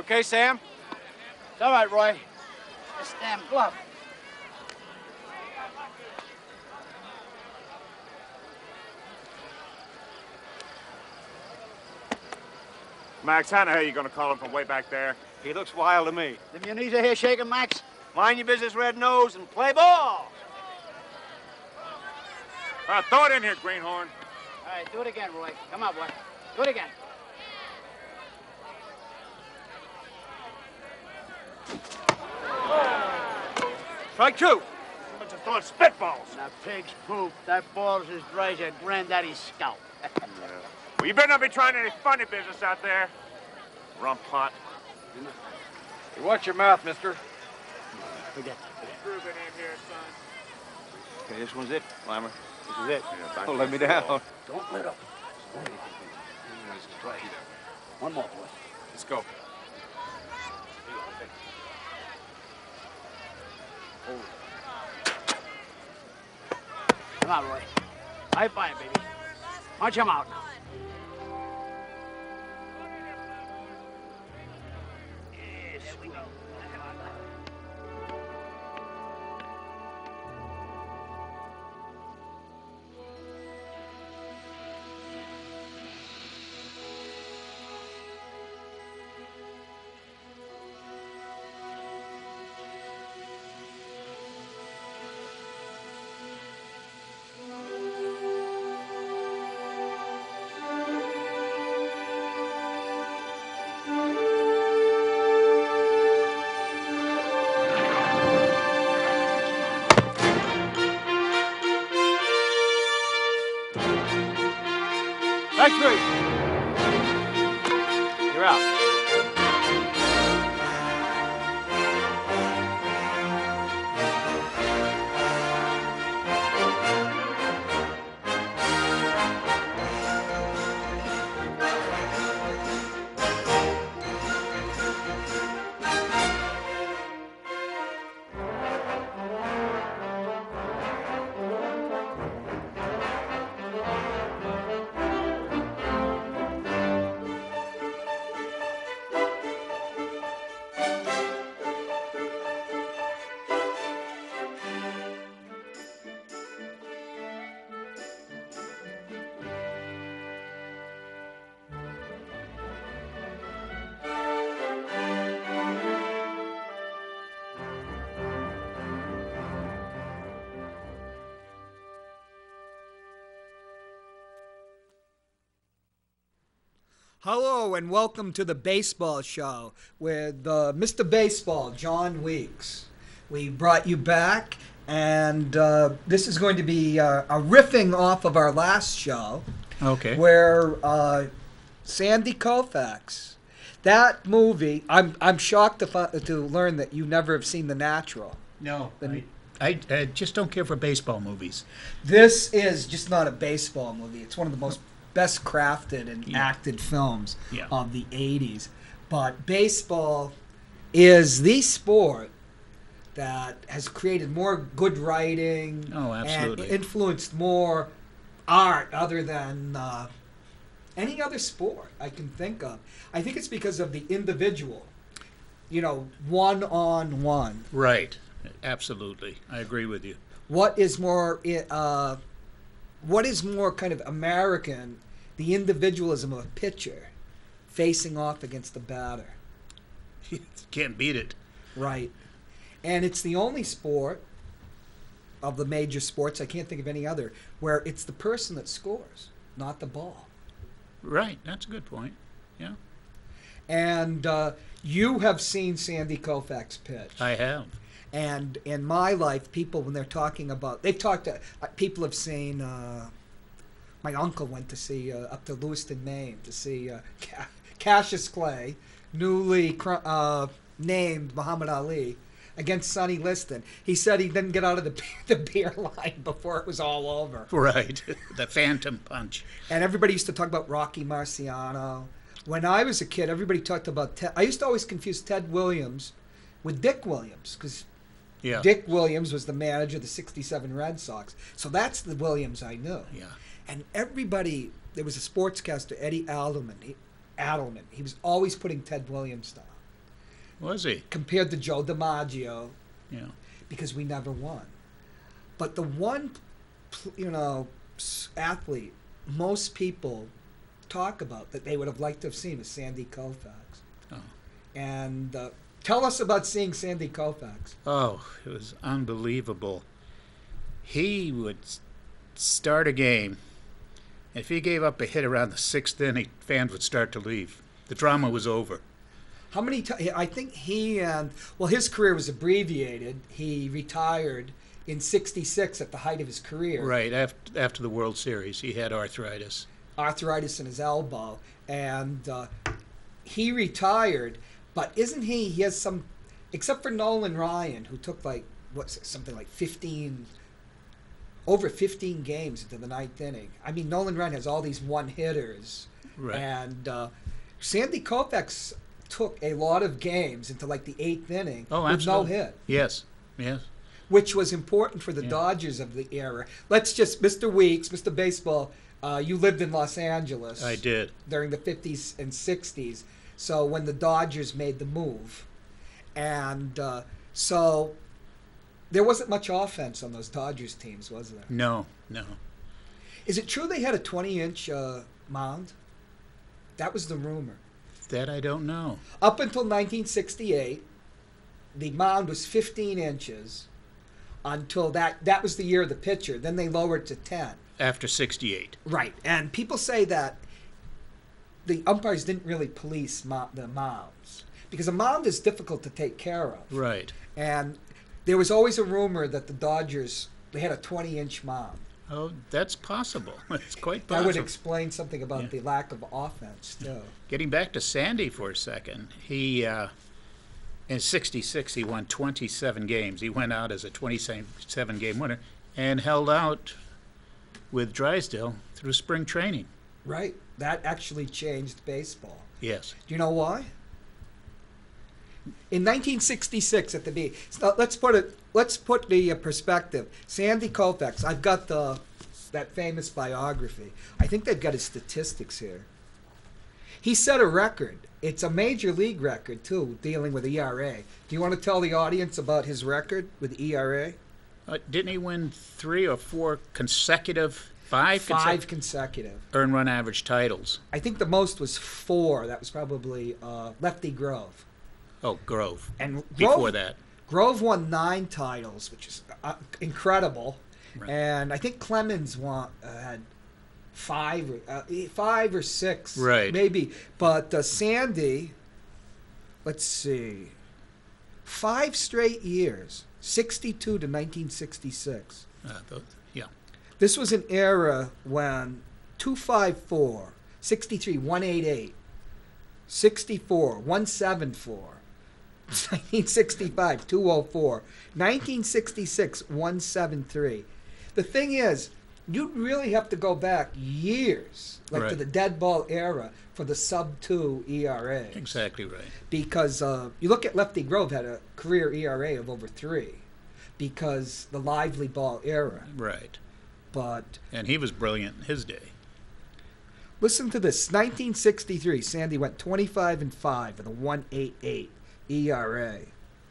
okay, Sam? It's all right, Roy. This damn glove. Max, how the hell are you going to call him from way back there? He looks wild to me. Them your knees are here shaking, Max? Mind your business, Red Nose, and play ball. Throw it in here, Greenhorn. All right, do it again, Roy. Come on, boy. Do it again. Strike two. Bunch of throwing spitballs. Now, pig's poop. That ball's as dry as your granddaddy's scalp. Well, you better not be trying any funny business out there. Rumpot. You watch your mouth, mister. Forget Groove it in here, son. Okay, this one's it, Climber. This is it. Yeah, Don't let me down. Don't let up. One more, boy. Let's go. Come on, Roy. High five, baby. Punch him out now. Yes, we go. Strike three. You're out. Hello and welcome to the Baseball Show with Mr. Baseball, John Weeks. We brought you back, and this is going to be a riffing off of our last show. Okay. Where Sandy Koufax, that movie, I'm shocked to learn that you never have seen The Natural. No, I just don't care for baseball movies. This is just not a baseball movie. It's one of the most best crafted and acted films of the 80s. But baseball is the sport that has created more good writing and influenced more art other than any other sport I can think of. I think it's because of the individual, one-on-one. Right. Absolutely. I agree with you. What is more kind of American, the individualism of a pitcher facing off against the batter? Can't beat it. Right. And it's the only sport of the major sports, I can't think of any other, where it's the person that scores, not the ball. Right. That's a good point. Yeah. And you have seen Sandy Koufax pitch. I have. And in my life, people, when they're talking about, people have seen, my uncle went to see, up to Lewiston, Maine, to see Cassius Clay, newly named Muhammad Ali, against Sonny Liston. He said he didn't get out of the beer line before it was all over. Right. The phantom punch. And everybody used to talk about Rocky Marciano. When I was a kid, everybody talked about Ted. I used to always confuse Ted Williams with Dick Williams, because Dick Williams was the manager of the '67 Red Sox. So that's the Williams I knew. Yeah. And everybody, there was a sportscaster, Eddie Adelman. He was always putting Ted Williams down. Was he? compared to Joe DiMaggio, Yeah. because we never won. But the one, athlete most people talk about that they would have liked to have seen is Sandy Koufax. Oh. And tell us about seeing Sandy Koufax. Oh, it was unbelievable. He would start a game. If he gave up a hit around the sixth inning, fans would start to leave. The drama was over. How many times? I think his career was abbreviated. He retired in '66 at the height of his career. Right, after the World Series, he had arthritis. Arthritis in his elbow. And he retired, but isn't he has some, except for Nolan Ryan, who took something like 15 games into the ninth inning. I mean, Nolan Ryan has all these one-hitters. Right. And Sandy Koufax took a lot of games into like the eighth inning with no hit. Yes. Which was important for the Dodgers of the era. Mr. Weeks, Mr. Baseball, you lived in Los Angeles. I did. During the 50s and 60s. So when the Dodgers made the move. And so there wasn't much offense on those Dodgers teams, was there? No. Is it true they had a 20-inch mound? That was the rumor. That I don't know. Up until 1968, the mound was 15 inches until that was the year of the pitcher. Then they lowered to 10. After 68. Right. And people say that the umpires didn't really police the mounds because a mound is difficult to take care of. Right. And there was always a rumor that the Dodgers, they had a 20-inch mound. Oh, that's possible. It's quite That possible. would explain something about the lack of offense, too. Getting back to Sandy for a second, he in '66 he won 27 games. He went out as a 27-game winner and held out with Drysdale through spring training. Right. That actually changed baseball. Yes. Do you know why? In 1966, at the beginning, let's put the perspective. Sandy Koufax. I've got that famous biography. I think they've got his statistics here. He set a record. It's a major league record too, dealing with ERA. Do you want to tell the audience about his record with ERA? Didn't he win 3 or 4 consecutive, five consecutive earned run average titles? I think the most was 4. That was probably Lefty Grove. Oh, Grove. And before that, Grove won 9 titles, which is incredible. Right. And I think Clemens had 5 or 6, right? Maybe. But Sandy, let's see, 5 straight years, 62 to 1966. Yeah. This was an era when 254, 63, 188, 64, 174. 1965, 204. 1966, 173. The thing is, you'd really have to go back years, to the dead ball era, for the sub-2 ERA. Exactly right. Because you look at Lefty Grove had a career ERA of over 3 because the lively ball era. Right. And he was brilliant in his day. Listen to this. 1963, Sandy went 25-5 with a 1.88 ERA.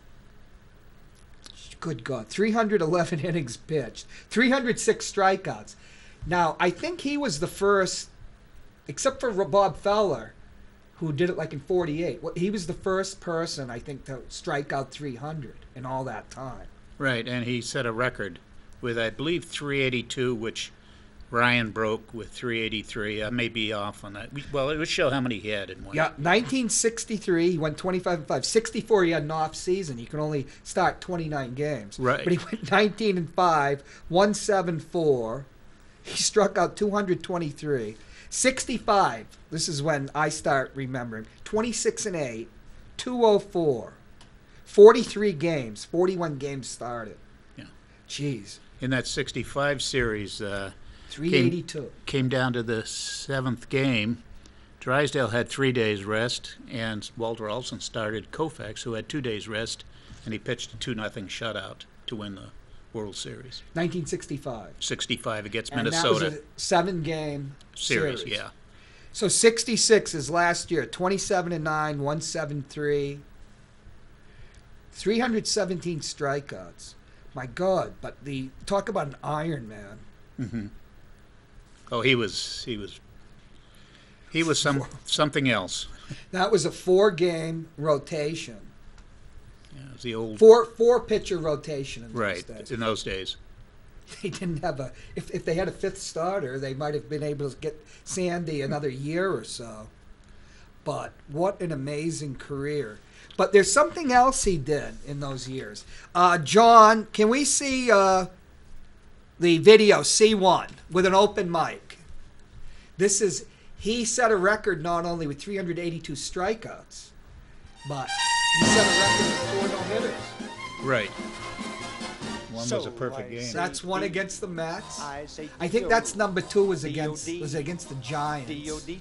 Good God. 311 innings pitched. 306 strikeouts. Now, I think he was the first, except for Bob Feller, who did it like in 48. He was the first person, I think, to strike out 300 in all that time. Right, and he set a record with, I believe, 382, which Ryan broke with 383. I may be off on that. Well, it would show how many he had in one. Yeah, 1963, he went 25-5. 64, he had an off season. He could only start 29 games. Right. But he went 19-5, 174. He struck out 223. 65, this is when I start remembering. 26-8, 204. 43 games, 41 games started. Yeah. Jeez. In that 65 series, 382. Came down to the 7th game. Drysdale had 3 days rest, and Walter Olson started Koufax, who had 2 days rest, and he pitched a 2-0 shutout to win the World Series. 1965. 65 against and Minnesota. That was a 7-game series. Yeah. So 66 is last year, 27-9, 173. 317 strikeouts. My God! But talk about an Iron Man. Mm-hmm. Oh, he was something else. That was a 4-game rotation. Yeah, it was the old four pitcher rotation in those days. In those days. They didn't have if they had a 5th starter, they might have been able to get Sandy another year or so. But what an amazing career. But there's something else he did in those years. John, can we see the video C1 with an open mic? He set a record not only with 382 strikeouts, but he set a record with 4 no-hitters. Right. One was a perfect game. That's one against the Mets. I think that's number 2 was against the Giants.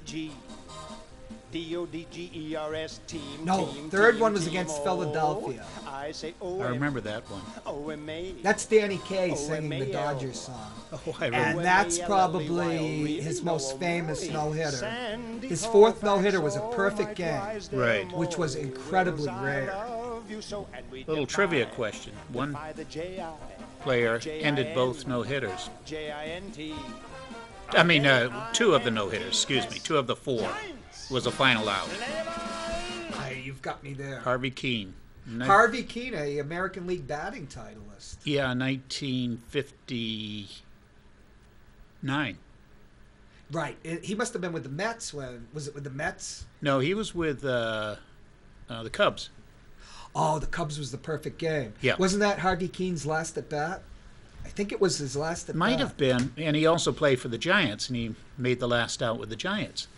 D-O-D-G-E-R-S team. No, third one was against Philadelphia. I remember that one. That's Danny Kaye singing the Dodgers song. Oh, I remember. And that's probably his most famous no-hitter. His 4th no-hitter was a perfect game. Right. Which was incredibly rare. Little trivia question. One player ended both no-hitters. I mean, 2 of the no-hitters, excuse me. 2 of the 4 was a final out. You've got me there. Harvey Keene. Harvey Keene, a American League batting titleist. Yeah, 1959. Right. He must have been with the Mets was it with the Mets? No, he was with the Cubs. Oh, the Cubs was the perfect game. Yeah. Wasn't that Harvey Keene's last at bat? I think it was his last at bat. Might have been. And he also played for the Giants, and he made the last out with the Giants.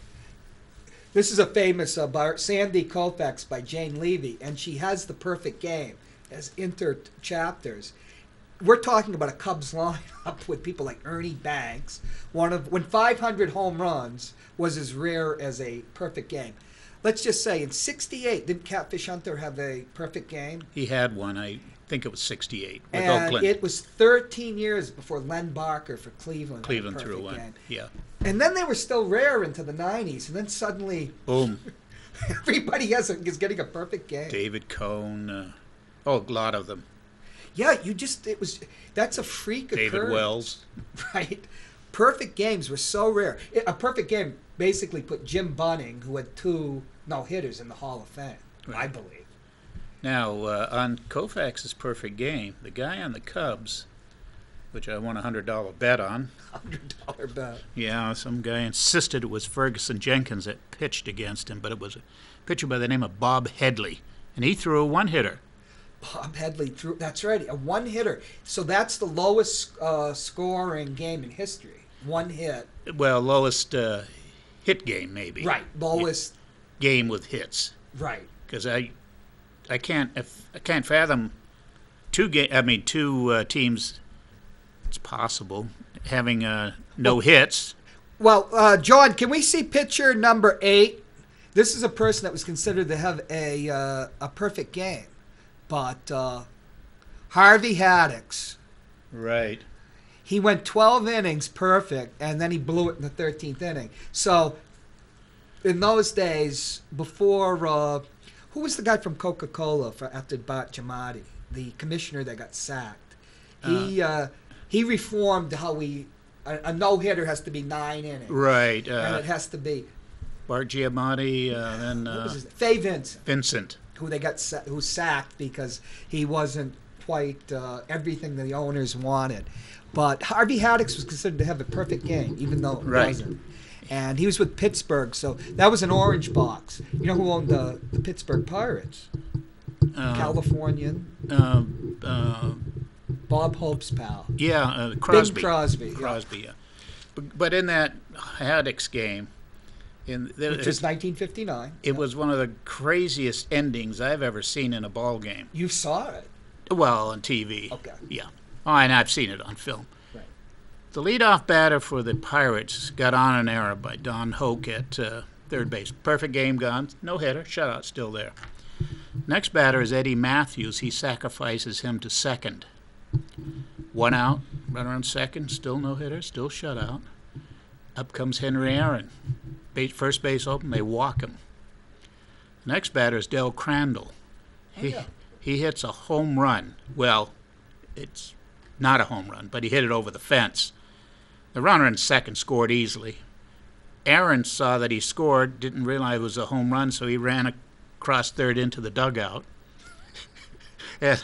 This is a famous Sandy Koufax by Jane Levy, and she has the perfect game as inter-chapters. We're talking about a Cubs lineup with people like Ernie Banks, when 500 home runs was as rare as a perfect game. Let's just say in '68, didn't Catfish Hunter have a perfect game? He had one. I think it was '68 with and Oakland. It was 13 years before Len Barker for Cleveland. Cleveland threw one. Game. Yeah. And then they were still rare into the '90s, and then suddenly, boom! Everybody is getting a perfect game. David Cohn, a lot of them. Yeah, that's a freak occurrence. David Wells. Right. Perfect games were so rare. A perfect game basically put Jim Bunning, who had 2 no-hitters, in the Hall of Fame, right. I believe. Now, on Koufax's perfect game, the guy on the Cubs, which I won a $100 bet on. $100 bet. Yeah, some guy insisted it was Ferguson Jenkins that pitched against him, but it was a pitcher by the name of Bob Headley, and he threw a one-hitter. Bob Headley threw, that's right, a one-hitter. So that's the lowest scoring game in history. 1 hit. Well, lowest hit game, maybe. Right, lowest game with hits. Right. Because I can't fathom 2 teams. It's possible having no hits. Well, John, can we see picture number 8? This is a person that was considered to have a perfect game, but Harvey Haddix. Right. He went 12 innings perfect, and then he blew it in the 13th inning. So, in those days, before who was the guy from Coca-Cola after Bart Giamatti, the commissioner that got sacked? He reformed how a no-hitter has to be 9 innings. Right. And it has to be Bart Giamatti, then what was his name? Fay Vincent. Vincent. Who they got who sacked because he wasn't quite everything the owners wanted. But Harvey Haddix was considered to have a perfect game, even though it wasn't. And he was with Pittsburgh, so that was an orange box. You know who owned the Pittsburgh Pirates? Californian. Bob Hope's pal. Yeah, Crosby. Bing Crosby. Crosby, yeah. But in that Haddix game, which was 1959. It was one of the craziest endings I've ever seen in a ball game. You saw it? Well, on TV. Okay. Yeah. Oh, and I've seen it on film. Right. The leadoff batter for the Pirates got on an error by Don Hoke at third base. Perfect game gone. No hitter. Shutout still there. Next batter is Eddie Matthews. He sacrifices him to second. 1 out. Runner on second. Still no hitter. Still shutout. Up comes Henry Aaron. First base open. They walk him. Next batter is Del Crandall. He he hits a home run. Well, it's not a home run, but he hit it over the fence. The runner in second scored easily. Aaron saw that he scored, didn't realize it was a home run, so he ran across third into the dugout. And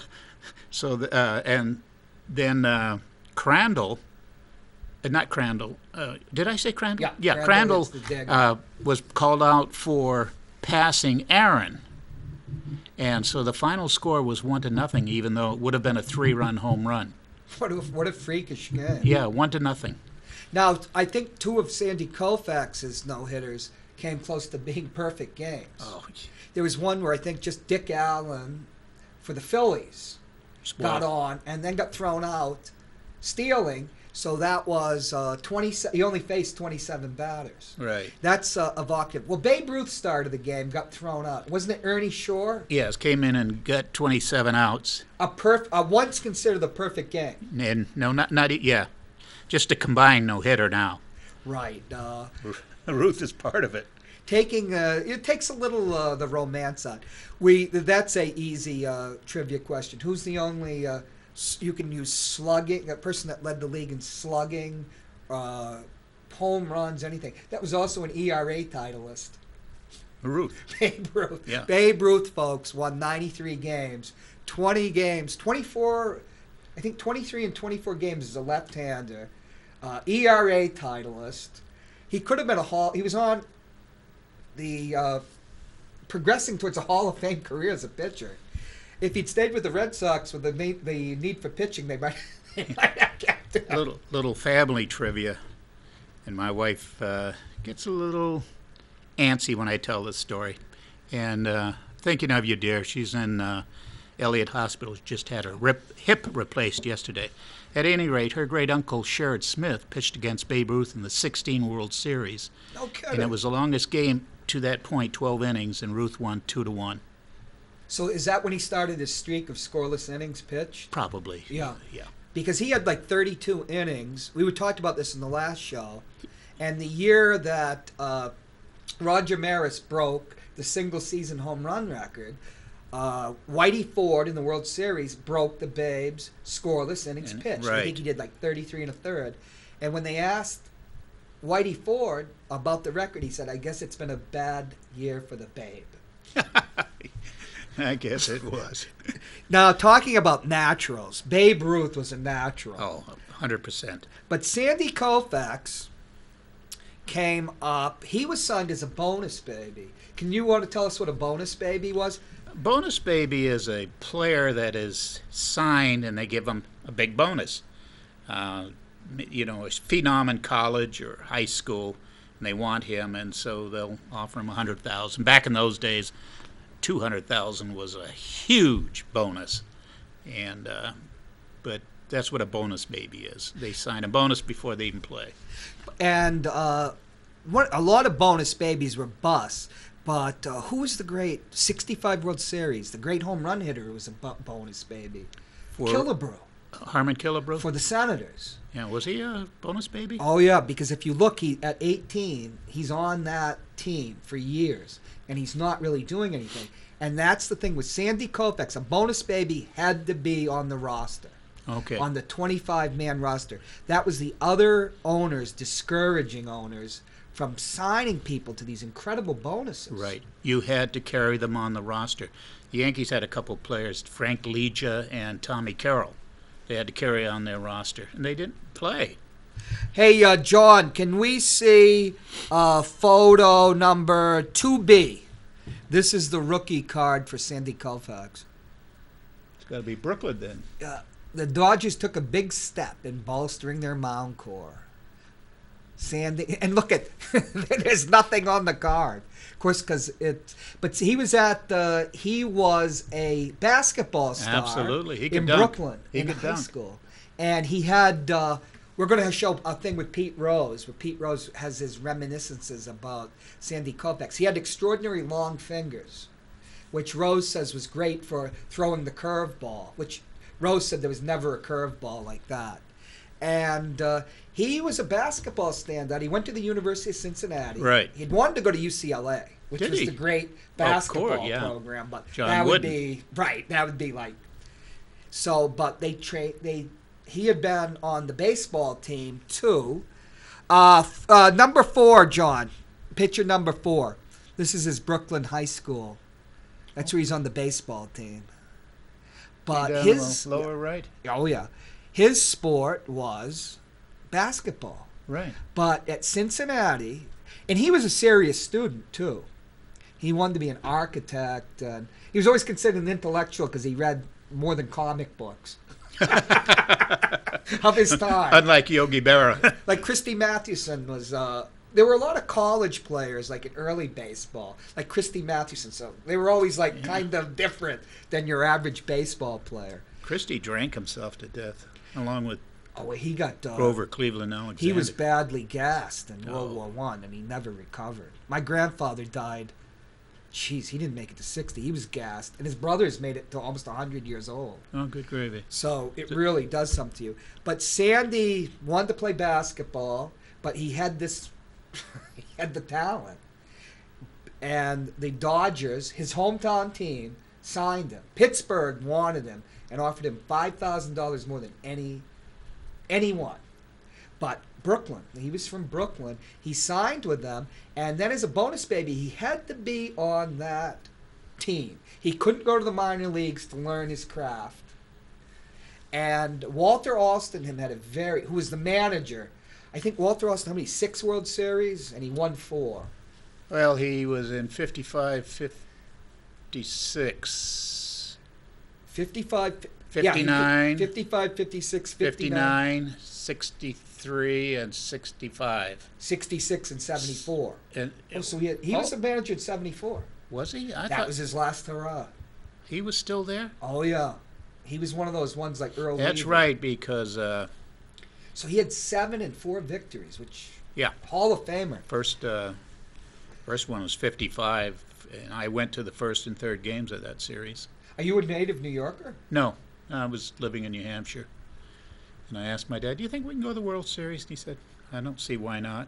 and then Crandall, not Crandall, did I say Crandall? Yeah, Crandall Crandall was called out for passing Aaron. And so the final score was 1-0, even though it would have been a 3-run home run. What a freakish game. Yeah, 1-0. Now, I think 2 of Sandy Koufax's no-hitters came close to being perfect games. Oh, There was one where I think just Dick Allen for the Phillies got on and then got thrown out stealing. So that was 20. He only faced 27 batters. right. That's evocative. Well, Babe Ruth started the game, got thrown out. Wasn't it Ernie Shore? Yes, came in and got 27 outs. Once considered the perfect game. And no, yeah, just a combined no-hitter now. Right. Ruth is part of it. It takes a little the romance out. That's a easy trivia question. Who's the only you can use slugging, a person that led the league in slugging, home runs, anything. That was also an ERA titleist. Ruth. Babe Ruth. Yeah. Babe Ruth, folks, won 93 games, 20 games, 24. I think 23 and 24 games as a left-hander. ERA titleist. He could have been he was on the progressing towards a Hall of Fame career as a pitcher. If he'd stayed with the Red Sox with the need for pitching, they might have kept him. Little family trivia, and my wife gets a little antsy when I tell this story. And thinking of you, dear, she's in Elliott Hospital. Just had her hip replaced yesterday. At any rate, her great uncle Sherrod Smith pitched against Babe Ruth in the '16 World Series. No kidding. And it was the longest game to that point, 12 innings, and Ruth won 2-1. So is that when he started his streak of scoreless innings pitched? Probably. Yeah. Yeah. Because he had like 32 innings. We talked about this in the last show. And the year that Roger Maris broke the single-season home run record, Whitey Ford in the World Series broke the Babe's scoreless innings pitched. Right. I think he did like 33 1/3. And when they asked Whitey Ford about the record, he said, "I guess it's been a bad year for the Babe." I guess it was. Now, talking about naturals, Babe Ruth was a natural. Oh, 100%. But Sandy Koufax came up. He was signed as a bonus baby. Can you want to tell us what a bonus baby was? Bonus baby is a player that is signed and they give him a big bonus. A phenom in college or high school, and they want him, and so they'll offer him $100,000. Back in those days, $200,000 was a huge bonus, and but that's what a bonus baby is. They sign a bonus before they even play. And a lot of bonus babies were busts. But who was the great 65 World Series? The great home run hitter who was a bonus baby. Killebrew. Harmon Killebrew? For the Senators. Yeah, was he a bonus baby? Oh, yeah, because if you look, at 18, he's on that team for years, and he's not really doing anything. And that's the thing with Sandy Koufax. A bonus baby had to be on the roster. Okay. On the 25-man roster. That was the other owners, discouraging owners, from signing people to these incredible bonuses. Right. You had to carry them on the roster. The Yankees had a couple players, Frank Legia and Tommy Carroll. They had to carry on their roster, and they didn't play. Hey, John, can we see photo number 2B? This is the rookie card for Sandy Koufax. It's got to be Brooklyn then. The Dodgers took a big step in bolstering their mound core. Sandy, and look at, there's nothing on the card, of course, but he was a basketball star. Absolutely, he could in dunk. Brooklyn He in could high dunk. school, and he had. We're going to show a thing with Pete Rose, where Pete Rose has his reminiscences about Sandy Koufax. He had extraordinary long fingers, which Rose says was great for throwing the curveball, which Rose said there was never a curveball like that. And he was a basketball standout. He went to the University of Cincinnati. Right. He'd wanted to go to UCLA. which Did was he? the great Of basketball course, yeah. program. But John that would Wooden. be right. That would be like so. But he had been on the baseball team too. Number 4, John, pitcher number 4. This is his Brooklyn High School. That's where he's on the baseball team. But Down his lower right. oh yeah, his sport was basketball. Right. But at Cincinnati, and he was a serious student too. He wanted to be an architect, and he was always considered an intellectual because he read more than comic books of his time. Unlike Yogi Berra. Like Christy Mathewson was. There were a lot of college players, like in early baseball, like Christy Mathewson. So they were always like kind of different than your average baseball player. Christie drank himself to death, along with Oh, he got. Grover Cleveland Alexander. He was badly gassed in World War One, and he never recovered. My grandfather died. Jeez, he didn't make it to 60. He was gassed, and his brothers made it to almost 100 years old. Oh, good gravy. So it really does something to you. But Sandy wanted to play basketball, but he had this, he had the talent. And the Dodgers, his hometown team, signed him. Pittsburgh wanted him and offered him $5,000 more than anyone. But Brooklyn, he was from Brooklyn. He signed with them, and then as a bonus baby, he had to be on that team. He couldn't go to the minor leagues to learn his craft. And Walter Alston who was the manager. I think Walter Alston, how many? 6 World Series, and he won 4. Well, he was in 55, 56. 55, 59. 55, 56, 59, 63, and 65. 66, and 74. And So he was the manager in 74. Was he? I That thought was his last hurrah. he was still there. Oh, yeah. He was one of those ones like Earl That's Weaver. right, because So he had 7 and 4 victories, which yeah, Hall of Famer. first one was 55, and I went to the first and third games of that series. Are you a native New Yorker? No, I was living in New Hampshire, and I asked my dad, "Do you think we can go to the World Series?" And he said, "I don't see why not."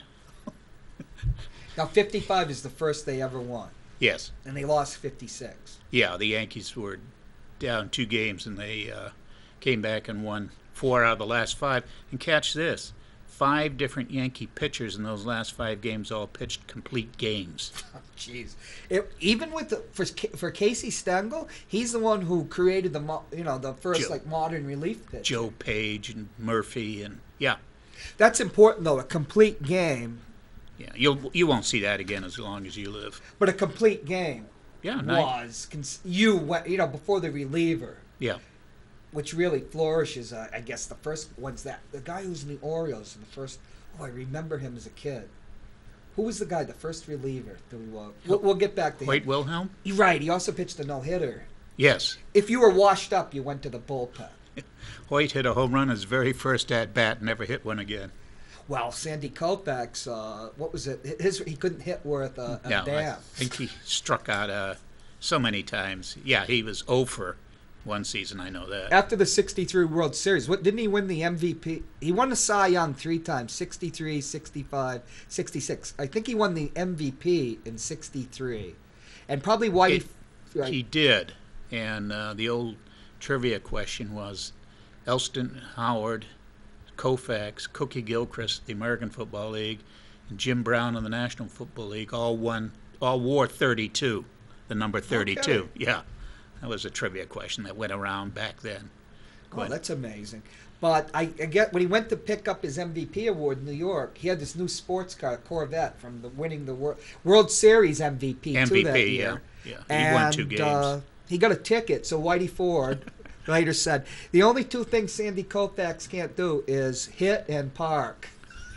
Now, 55 is the first they ever won, Yes. and they lost 56. Yeah, the Yankees were down 2 games, and they came back and won 4 out of the last 5. And catch this, 5 different Yankee pitchers in those last 5 games all pitched complete games. Jeez. Even with for Casey Stengel, he's the one who created the first modern relief pitch. Joe Page and Murphy, and yeah. That's important though. A complete game. Yeah, you won't see that again as long as you live. But a complete game Yeah, was before the reliever, yeah. which really flourishes. I guess the first one's the guy who's in the Orioles in the first. Oh, I remember him as a kid. Who was the guy, the first reliever? We'll get back to him. Hoyt Wilhelm? You're right. He also pitched a no-hitter. Yes. If you were washed up, you went to the bullpen. Hoyt hit a home run his very first at-bat, never hit one again. Well, Sandy Koufax, what was it? He couldn't hit worth a No, I damn. think he struck out so many times. Yeah, he was 0 for one season, I know that. After the 63 World Series, didn't he win the MVP? He won the Cy Young 3 times, 63, 65, 66. I think he won the MVP in 63. And probably why He did. And the old trivia question was Elston Howard, Koufax, Cookie Gilchrist, the American Football League, and Jim Brown of the National Football League all wore 32, the number 32. Okay. Yeah, that was a trivia question that went around back then. Oh, that's amazing. But I get when he went to pick up his MVP award in New York, he had this new sports car, a Corvette, from winning the World Series MVP too that year. Yeah. And, He won 2 games. He got a ticket, so Whitey Ford later said, the only 2 things Sandy Koufax can't do is hit and park.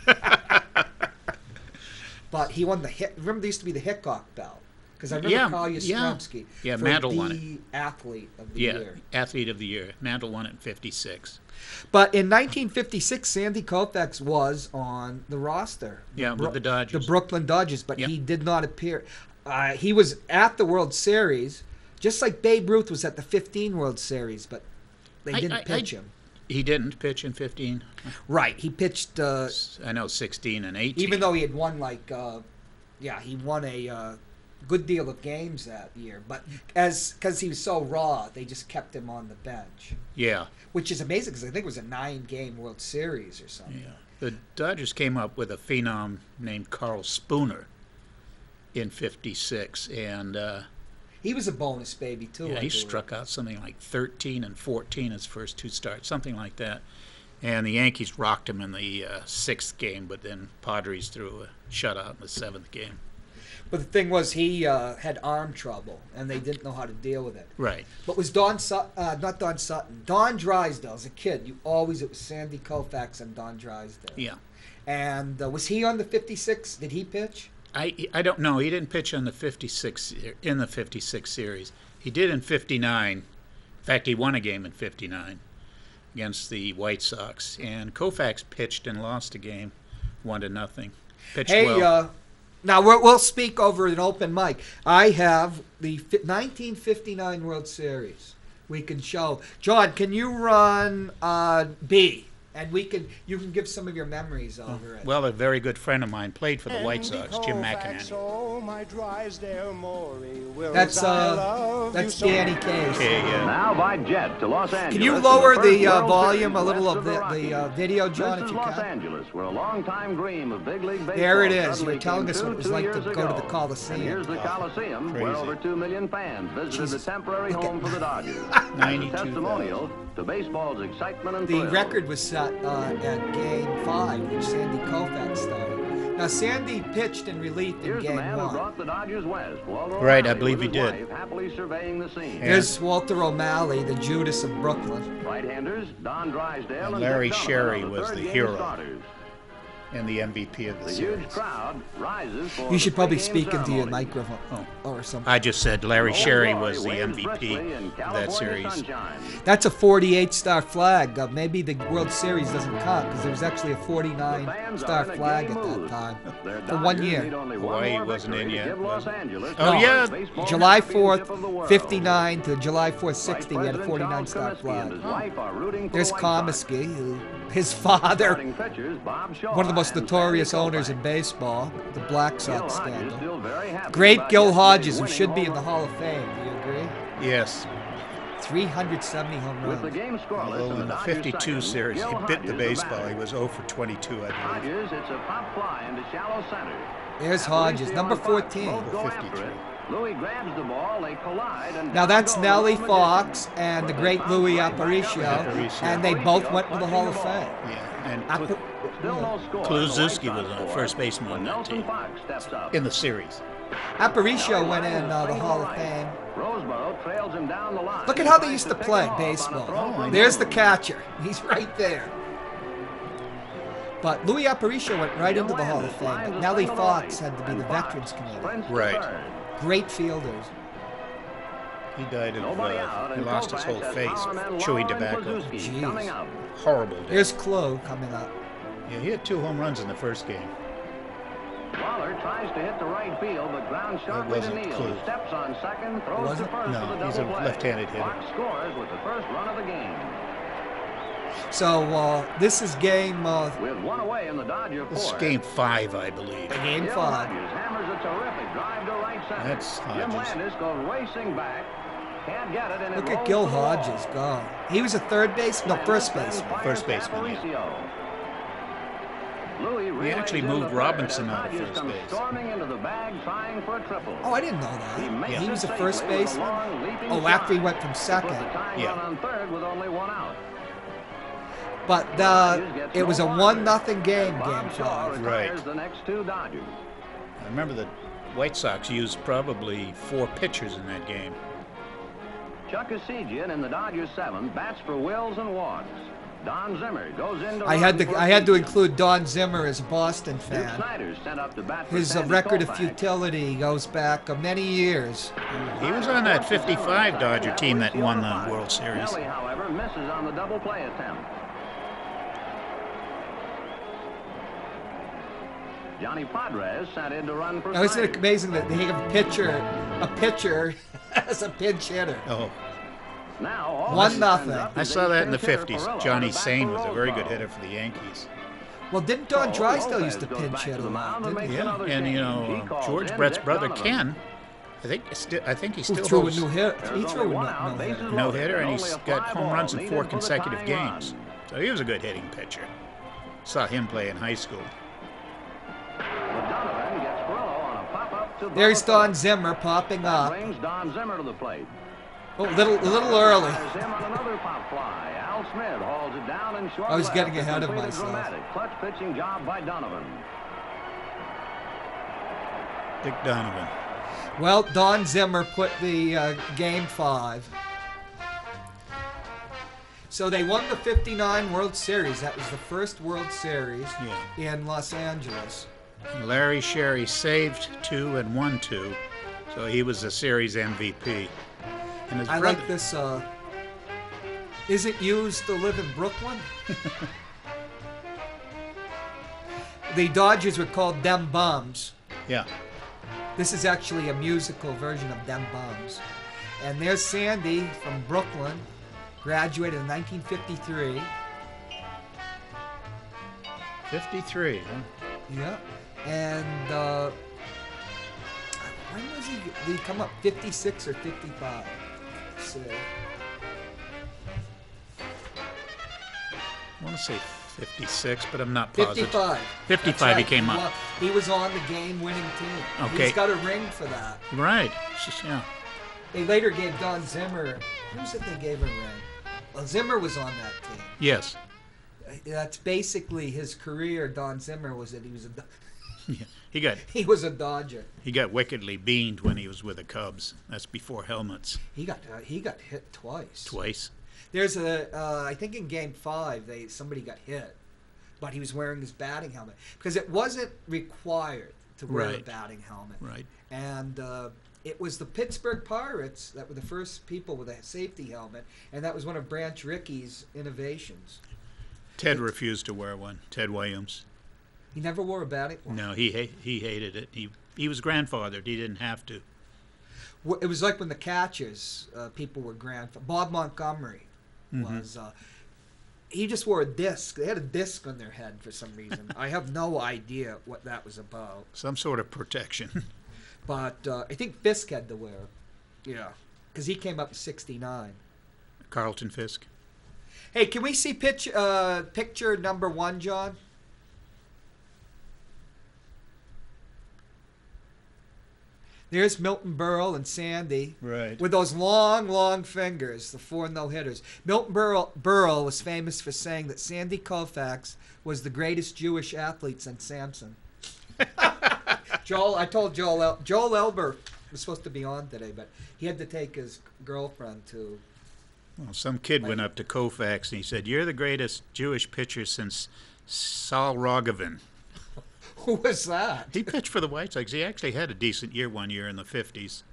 But he won the hit. Remember, there used to be the Hickok belt. Because I remember Carl Yastrzemski Yeah, for Mantle the won it. athlete of the year. Athlete of the Year. Mantle won it in 56. But in 1956, Sandy Koufax was on the roster. Yeah, with the Dodgers. The Brooklyn Dodgers, but Yep. he did not appear. He was at the World Series, just like Babe Ruth was at the 15 World Series, but they didn't pitch him. He didn't pitch in 15. Right, he pitched, I know 16 and 18. even though he had won he won good deal of games that year. But because he was so raw, they just kept him on the bench. Yeah. Which is amazing because I think it was a 9-game World Series or something. Yeah. The Dodgers came up with a phenom named Carl Spooner in '56, and he was a bonus baby too. yeah, I he believe. struck out something like 13 and 14 his first 2 starts, something like that. And the Yankees rocked him in the 6th game, but then Padres threw a shutout in the 7th game. But the thing was, he had arm trouble, and they didn't know how to deal with it. Right. But was not Don Sutton, Don Drysdale as a kid. It was Sandy Koufax and Don Drysdale. Yeah. And was he on the 56? Did he pitch? I don't know. He didn't pitch on the 56 in the 56 series. He did in '59. In fact, he won a game in '59 against the White Sox. And Koufax pitched and lost a game, 1-0. Pitched well. Now we'll speak over an open mic. I have the 1959 World Series. We can show. John, can you run B? And you can give some of your memories over it. Well, a very good friend of mine played for the White Sox, Jim McEnany. That's Danny Case. Okay, Now by jet to Los Angeles. Can you lower the volume a little of the video, John, if you Los can? Angeles, where a long-time dream of big league baseball. There it is. suddenly You're telling came us what true it was 2 like to years go to ago. the Coliseum. And here's the Coliseum, where Crazy. over 2 million fans visited Jesus. the temporary Look at- home for the Dodgers. As a 92,000. testimonial to baseball's excitement and The thrill. record was set at Game 5, which Sandy Koufax started. Now, Sandy pitched in relief in Here's the Game man who 1. brought the Dodgers west. Walter Right, I O'Malley believe with he his did. wife happily surveying the scene. Here's Walter O'Malley, the Judas of Brooklyn. Right-handers, Don Drysdale And and Larry Dick Sherry Donovan, was third the game hero. starters. and the MVP of the The series. huge crowd rises for You should probably the pregame speak into your ceremony. microphone or something. I just said Larry Old Sherry Glory was the waves MVP briskly in of that California series. sunshine. That's a 48-star flag. Maybe the World Series doesn't count because there was actually a 49-star flag at that time Their for 1 Dodgers year. need only Hawaii one more wasn't victory in to yet, give Los was it? Angeles Oh, the yeah. baseball July championship 4th, of the world. 59 to July 4th, Vice 60, we had a President Charles 49-star Comiskey and his flag. wife are rooting for There's the White Sox. Comiskey, his father, Starting pitchers, Bob Shaw one of the most and notorious Sandy owners in Koufax. baseball, the Black Gil Sox Hodges scandal. still very happy Great about Gil yesterday's Hodges, who winning should be in home the run. Hall of Fame. Do you agree? Yes. 370 home With the runs. game scoreless Although and in the Dodgers 52 second, series, Gil he bit the Hodges, baseball. batter. He was 0 for 22, I believe. Hodges, it's a pop fly into shallow center. There's Aparicio Hodges, number on Fox, 14. both go 53. after it. Louis grabs the ball, they collide, and Now down that's goes Nellie the Fox magician. and the But great this Louis time right back up Aparicio, Aparicio. and they both went to the Hall of Aparicio Fame. Yeah, and Apar- Still no score. Kluszewski The White was Sox on score. first baseman When on that Nelson team. Fox steps up. in the series. Aparicio went in the Hall of Fame. Roseboro trails him down the line. Look at how they Tries used to pick play him off on a baseball. throw from There's the Jones. catcher. He's right there. But Louis Aparicio went right into the Hall of Fame. But Nellie Fox had to be the Veterans Committee. Right. Great fielders. He died of, Nobody out, he and lost his Koufax whole has face Hahn and chewing Lauren tobacco. Kluszewski Jeez. coming up. Horrible death. Here's Clo coming up. Yeah, he had 2 home runs in the first game. Waller tries to hit the right field, but grounds sharply to wasn't Neal. Close. Steps on second, throws to wasn't? first No, for the he's double a play. left-handed hitter. Fox scores with the first run of the game. So this is game With one away in the Dodger This is fourth. game 5, I believe. game Gil 5. Hodges hammers a terrific drive to right center. That's Jim Hodges. Landis goes racing back. Can't get it, and Look it at rolls Gil to the wall. Hodges go. He was a third base, no, first Landis baseman. then fires First baseman, yeah. Aparicio. Louis He relays actually into moved third Robinson as out of Hodges first comes base. storming into the bag, trying for a triple. Oh, I didn't know He that. makes He it was a safely first with a baseman. long, leaping Oh, after he shot. went from To put second. the tying Yeah. run on third with only one out. But it was a 1-0 game, Bob game Shaw 5. retires Right. the next 2 Dodgers. I remember the White Sox used probably 4 pitchers in that game. Chuck Esigian in the Dodgers 7th bats for Wills and walks. Don Zimmer goes into I had to include Don Zimmer as a Boston Duke fan. Snyder's sent up to bat for His Sandy record of Koufax. futility goes back many years. He was on that 55 Dodger team that won the World Series. Nelly, however, misses on the double play attempt. Johnny Padres sent in to run for Now, isn't it Snyder. amazing that they have a pitcher as a pinch hitter? Oh, Now, 1-0. I saw that in the 50s. Johnny Sane was a very good hitter for the Yankees. Well, didn't Don Drysdale used to pinch hit a lot, didn't he? Yeah, and you know, George Brett's brother Ken I think he Who still threw a holds new hit? There's He only threw a one out, bases no-hitter. no loaded, hitter, and only he's a got fly home ball runs in needed 4 for the consecutive tying games. run. So he was a good hitting pitcher. Saw him play in high school. But Donovan gets Grillo on a pop-up to There's Bubba Don Zimmer popping That up. brings Don Zimmer to the plate. Oh, a little early. Fires him on another pop fly. Al Smith hauls it down in short I was left getting to ahead of complete a myself. dramatic clutch pitching job by Donovan. Dick Donovan. Well, Don Zimmer put the game 5. So they won the 59 World Series. That was the first World Series in Los Angeles. Larry Sherry saved 2 and won 2, so he was the series MVP. And his I brother, like this. Is it used to live in Brooklyn? The Dodgers were called Dem Bums. Yeah. This is actually a musical version of Dem Bums. And there's Sandy from Brooklyn, graduated in 1953. 53, huh? Yeah. And when was he? Did he come up 56 or 55? So, I want to say 56, but I'm not positive. 55. 55 That's he right. came up. He was on the game-winning team. Okay. He's got a ring for that. Right. It's just, yeah. They later gave Don Zimmer. Who was it they gave a ring? Well, Zimmer was on that team. Yes. That's basically his career. Don Zimmer was that he was Yeah. he was a Dodger. He got wickedly beamed when he was with the Cubs. That's before helmets. He got hit twice. Twice. There's I think in Game 5 somebody got hit, but he was wearing his batting helmet because it wasn't required to wear a Right. batting helmet. Right. And it was the Pittsburgh Pirates that were the first people with a safety helmet, and that was one of Branch Rickey's innovations. Ted refused to wear one. Ted Williams. He never wore a batting. No, he hated it. He was grandfathered. He didn't have to. It was like when the catchers, people were Bob Montgomery was. He just wore a disc. They had a disc on their head for some reason. I have no idea what that was about. Some sort of protection. But I think Fisk had to wear it. Yeah. Because he came up in 69. Carlton Fisk. Hey, can we see picture number 1, John? There's Milton Berle and Sandy. Right. With those long, long fingers, the 4 no-hitters. Milton Berle was famous for saying that Sandy Koufax was the greatest Jewish athlete since Samson. I told Joel Elber was supposed to be on today, but he had to take his girlfriend to... Well, some kid went up to Koufax and he said, "You're the greatest Jewish pitcher since Saul Rogovin." Who was that? He pitched for the White Sox. He actually had a decent year one year in the 50s.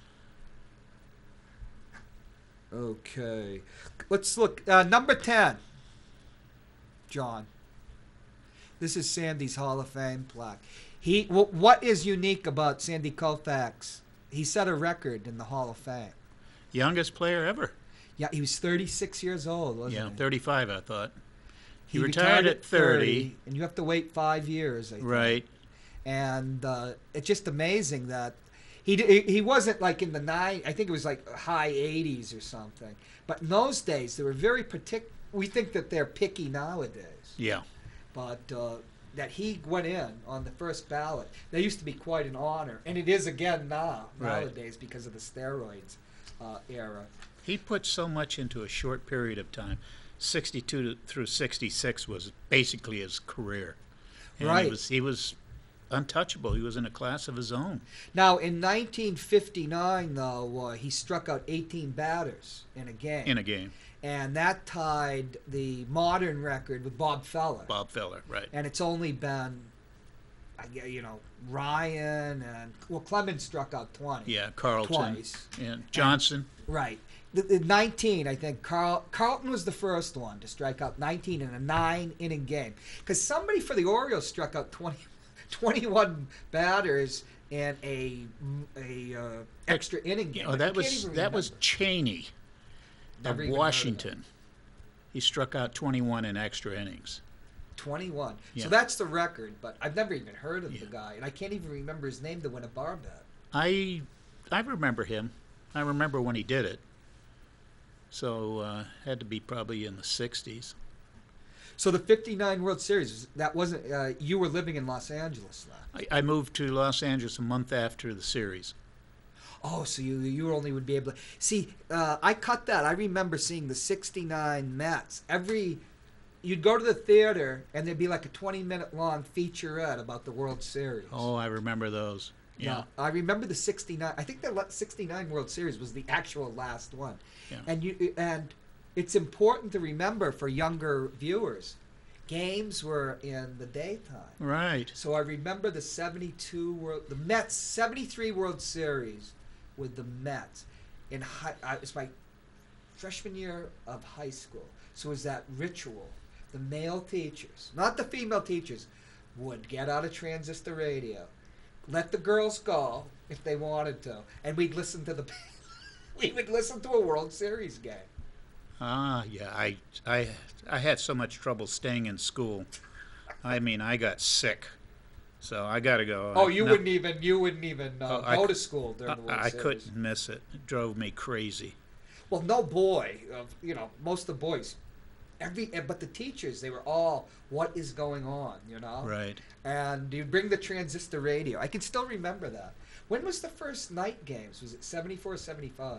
Okay. Let's look. Number 10. John. This is Sandy's Hall of Fame plaque. What is unique about Sandy Koufax? He set a record in the Hall of Fame. Youngest player ever. Yeah, he was 36 years old, wasn't he? Yeah, 35, I thought. He retired at 30. And you have to wait 5 years, I think. Right. And it's just amazing that he wasn't like in the I think it was like high 80s or something. But in those days, they were very particular. We think that they're picky nowadays. Yeah. But that he went in on the first ballot, that used to be quite an honor. And it is again nowadays because of the steroids era. He put so much into a short period of time. 62 through 66 was basically his career. And right. He was untouchable. He was in a class of his own. Now, in 1959, though, he struck out 18 batters in a game. And that tied the modern record with Bob Feller. Bob Feller, right. And it's only been, Ryan and, Clemens struck out 20. Yeah, Carlton. Twice. And Johnson. Right. The 19, I think, Carlton was the first one to strike out 19 in a 9-inning game. Because somebody for the Orioles struck out 21 batters in a extra inning game. Oh, that was Cheney of Washington. He struck out 21 in extra innings. 21. Yeah. So that's the record, but I've never even heard of the guy, and I can't even remember his name to win a bar bet. I I remember him. I remember when he did it. So had to be probably in the 60s. So the '59 World Series, that wasn't. You were living in Los Angeles then. I moved to Los Angeles a month after the series. Oh, so you only would be able to see. I cut that. I remember seeing the '69 Mets. You'd go to the theater and there'd be like a 20-minute long featurette about the World Series. Oh, I remember those. Yeah. I remember the '69. I think the '69 World Series was the actual last one. Yeah. And it's important to remember for younger viewers, games were in the daytime. Right. So I remember the the Mets 73 World Series with the Mets it was my freshman year of high school. So it was that ritual. The male teachers, not the female teachers, would get out a transistor radio, let the girls go if they wanted to, and we'd listen to we would listen to a World Series game. Yeah. I had so much trouble staying in school. I mean, I got sick, so I got to go. Oh, you wouldn't even go to school during the World I Series. couldn't miss it. It drove me crazy. Well, no boy, most of the boys, but the teachers, they were all, what is going on, Right. And you'd bring the transistor radio. I can still remember that. When was the first night games? Was it 74 or 75?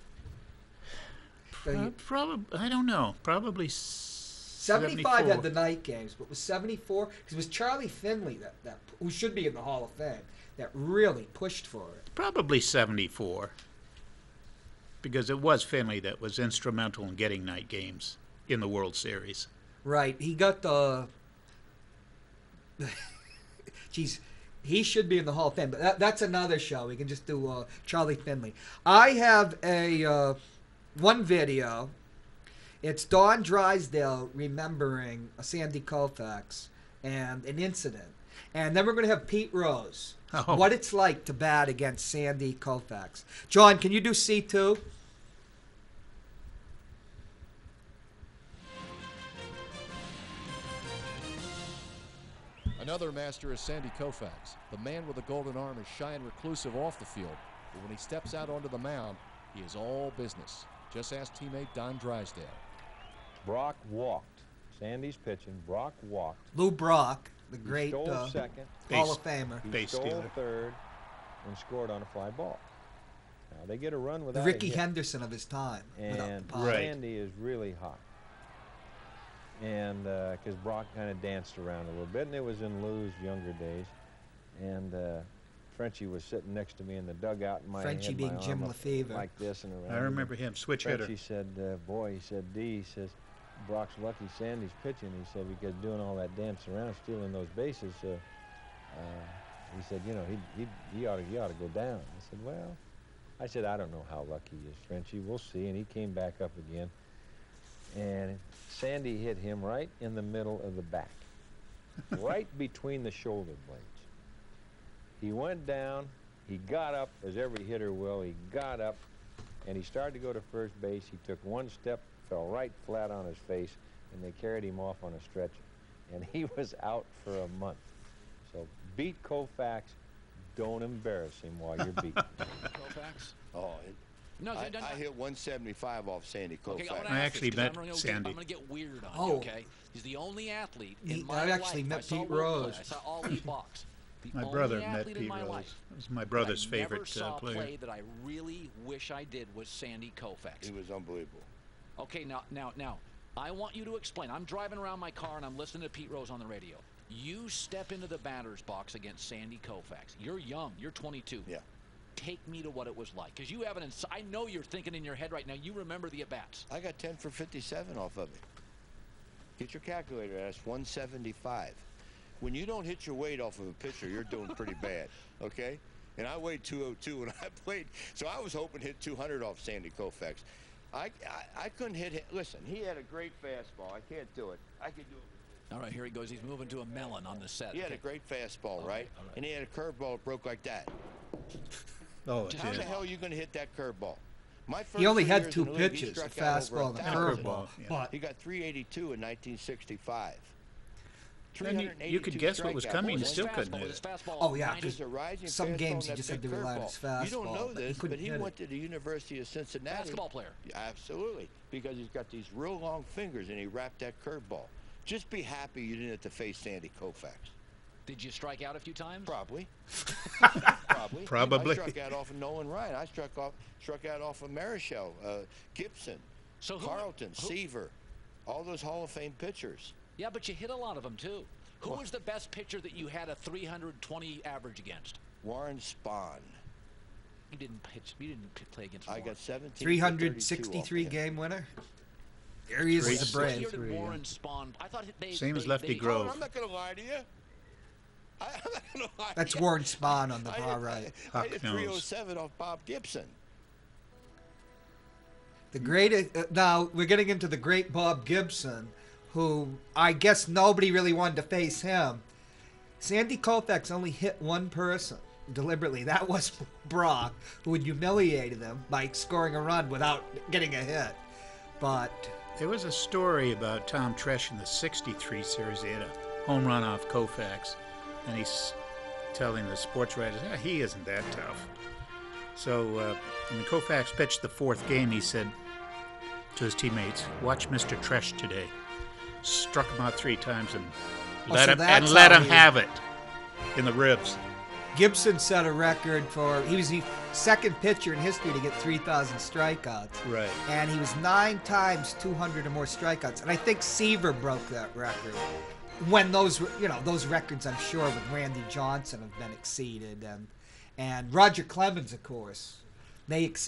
Probably, I don't know. Probably 75 had the night games, but was 74? Because it was Charlie Finley, that who should be in the Hall of Fame, that really pushed for it. Probably 74. Because it was Finley that was instrumental in getting night games in the World Series. Right. He got the... Geez, he should be in the Hall of Fame, but that's another show. We can just do Charlie Finley. I have one video. It's Don Drysdale remembering Sandy Koufax and an incident. And then we're going to have Pete Rose. Oh. What it's like to bat against Sandy Koufax. John, can you do C2? Another master is Sandy Koufax. The man with the golden arm is shy and reclusive off the field, but when he steps out onto the mound, he is all business. Just ask teammate Don Drysdale. Brock walked. Sandy's pitching. Brock walked. Lou Brock, the great stole second. Hall of Famer. He stole third and scored on a fly ball. Now they get a run The without Ricky a hit. Henderson of his time. And Sandy is really hot. And because Brock kind of danced around a little bit, and it was in Lou's younger days. And Frenchie was sitting next to me in the dugout, and Frenchie had being my Jim arm up Lefevre. like this and around. I remember him, switch hitter. Frenchie said, boy, he said, D, he says, Brock's lucky Sandy's pitching. He said, because doing all that dance around, stealing those bases, he said, he ought to go down. I said, well, I don't know how lucky he is, Frenchie. We'll see. And he came back up again. And Sandy hit him right in the middle of the back, right between the shoulder blades. He went down. He got up, as every hitter will. He got up, and he started to go to first base. He took one step, fell right flat on his face, and they carried him off on a stretcher. And he was out for a month. So beat Koufax. Don't embarrass him while you're beating. Koufax? Oh, I hit 175 off Sandy Koufax. Okay, I actually met Sandy. I'm going to get weird on you, okay? He's the only athlete in my I life. actually met I saw Pete role Rose. play. I saw Ollie box. My brother met Pete Rose. It was my brother's favorite player. player. Play that I really wish I did was Sandy Koufax. He was unbelievable. Okay, now, I want you to explain. I'm driving around my car and I'm listening to Pete Rose on the radio. You step into the batter's box against Sandy Koufax. You're young. You're 22. Yeah. Take me to what it was like, because you have I know you're thinking in your head right now. You remember the at-bats. I got 10 for 57 off of it. Get your calculator. That's 175. When you don't hit your weight off of a pitcher, you're doing pretty bad. Okay. And I weighed 202 when I played, so I was hoping to hit 200 off Sandy Koufax. I couldn't hit him. Listen, he had a great fastball. I can't do it. I could do it. All right, here he goes. He's moving to a melon on the set. He had a great fastball, right? And he had a curveball that broke like that. Oh, How the hell are you going to hit that curveball? My first He only 3 had years 2 in the league, he pitches, a struck out over fastball and a 1,000. curveball. Yeah. But He got 382 in 1965. Then you could guess what was coming. You still couldn't hit it. Oh, yeah. He's a rising Some fastball games and you just that had to big rely on his curveball. fastball. You don't know this, but he hit went it. to the University of Cincinnati. Basketball player. Absolutely, because he's got these real long fingers, and he wrapped that curveball. Just be happy you didn't have to face Sandy Koufax. Did you strike out a few times? Probably. Probably. I struck out off of Nolan Ryan. I struck out off of Marichal, Gibson, Carlton, Seaver, all those Hall of Fame pitchers. Yeah, but you hit a lot of them, too. Who was the best pitcher that you had a 320 average against? Warren Spahn. You didn't pitch. You didn't play against Warren. I got 17. 363 game winner. There he is with the Braves. Warren Spahn. I thought Same as Lefty Grove. Oh, I'm not going to lie to you. I'm not going to lie That's to you. Warren Spahn on the far right. I hit 307 off Bob Gibson. The great. Now we're getting into the great Bob Gibson, who I guess nobody really wanted to face him. Sandy Koufax only hit one person deliberately. That was Brock, who had humiliated him by scoring a run without getting a hit. But there was a story about Tom Tresh in the '63 series. He had a home run off Koufax, and he's telling the sports writers, he isn't that tough. So when Koufax pitched the fourth game, he said to his teammates, "Watch Mr. Tresh today." Struck him out 3 times and let him have it in the ribs. Gibson set a record for, he was the second pitcher in history to get 3,000 strikeouts. Right. And he was 9 times 200 or more strikeouts. And I think Seaver broke that record. When those records, I'm sure, with Randy Johnson have been exceeded. And Roger Clemens, of course. It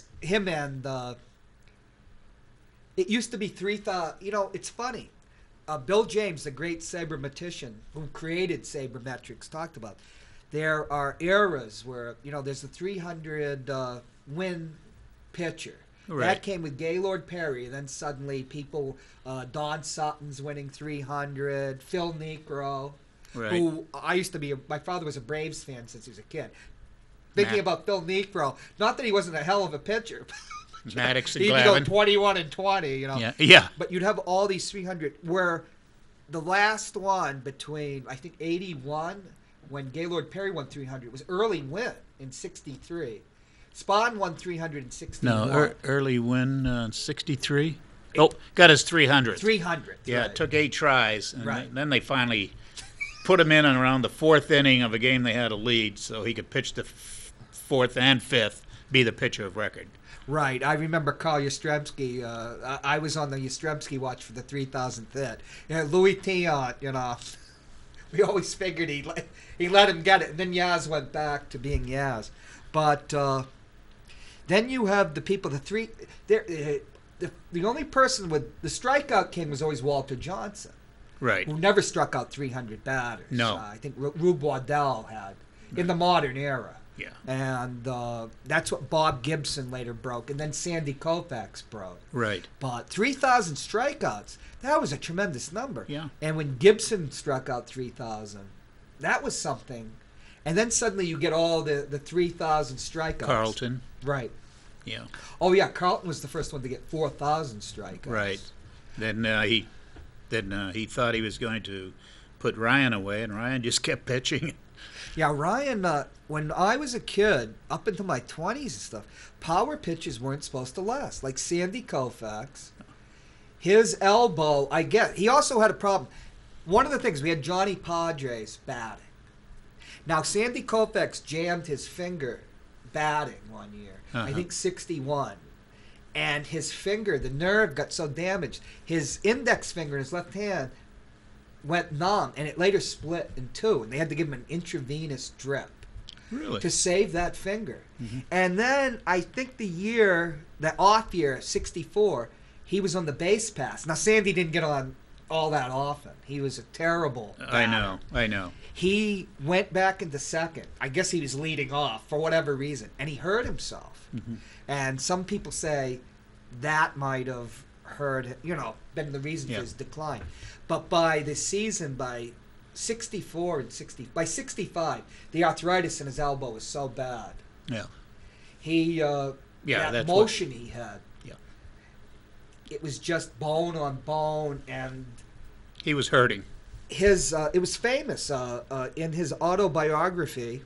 used to be 3,000. It's funny. Bill James, the great sabermetician who created sabermetrics, talked about there are eras where, there's a 300 win pitcher. Right. That came with Gaylord Perry. Then suddenly people, Don Sutton's winning 300, Phil Niekro, right. who I used to be, my father was a Braves fan since he was a kid. Thinking about Phil Niekro, not that he wasn't a hell of a pitcher. Maddox and He'd Glavine. go 21-20, Yeah. But you'd have all these 300, where the last one between, I think, 81, when Gaylord Perry won 300, was Early Win in 63. Spahn won 361. No, Early Win 63. Oh, got his 300th. 300th. Yeah, right. It took 8 tries, and Right. then they finally put him in around the 4th inning of a game they had a lead, so he could pitch the 4th and 5th, be the pitcher of record. Right. I remember Carl Yastrzemski. I was on the Yastrzemski watch for the 3,000th hit. Louis Tiant, we always figured he let him get it. And then Yaz went back to being Yaz. But then you have the people, the only person with the strikeout king was always Walter Johnson. Right. Who never struck out 300 batters. No. I think Rube Waddell had in the modern era. Yeah. And that's what Bob Gibson later broke, and then Sandy Koufax broke. Right. But 3,000 strikeouts, that was a tremendous number. Yeah. And when Gibson struck out 3,000, that was something. And then suddenly you get all the 3,000 strikeouts. Carlton. Right. Yeah. Oh, yeah, Carlton was the first one to get 4,000 strikeouts. Right. Then he thought he was going to put Ryan away, and Ryan just kept pitching. Yeah, Ryan, when I was a kid, up into my 20s and stuff, power pitches weren't supposed to last. Like Sandy Koufax, his elbow, I get. He also had a problem. One of the things, we had Johnny Padres batting. Now, Sandy Koufax jammed his finger batting one year, I think 61. And his finger, the nerve got so damaged, his index finger in his left hand went numb, and it later split in 2, and they had to give him an intravenous drip to save that finger. Mm-hmm. And then I think the off year, 64, he was on the base pass. Now, Sandy didn't get on all that often. He was a terrible batter. I know. He went back into second. I guess he was leading off for whatever reason, and he hurt himself. Mm-hmm. And some people say that might have been the reason for his decline. But by the season, by 64 and 60, by 65, the arthritis in his elbow was so bad. Yeah. That motion he had. Yeah. It was just bone on bone, and he was hurting. it was famous in his autobiography.